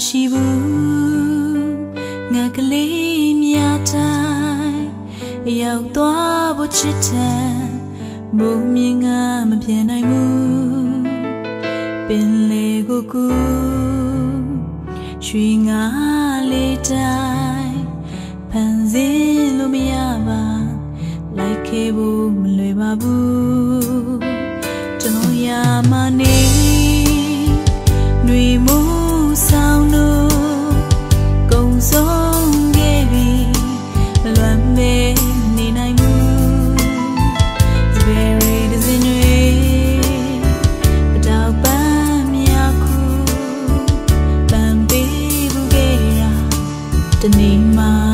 မရှိဘူးငါကလေးမြတ်တိုင်းရောက်သွားဖို့ချစ်တယ်ဘုံမြင်ငါမပြေနိုင်ဘူးပင်လေကိုကူရွှေငါလေးတိုင်းဖန်ဆင်းလို့မရပါလိုက်ခဲ့ဖို့မလွယ်ပါဘူးတော်ရမနေຫນွေမိုးဆောင်လို့ကုံဆုံးခဲ့ပြီမလွမ်းမဲနေနိုင်ဘူးစပယ်ရီဒဇင်တွေပတောက်ပန်းမြခုပန်းပေးဘူးခဲ့တာတနေ့မှ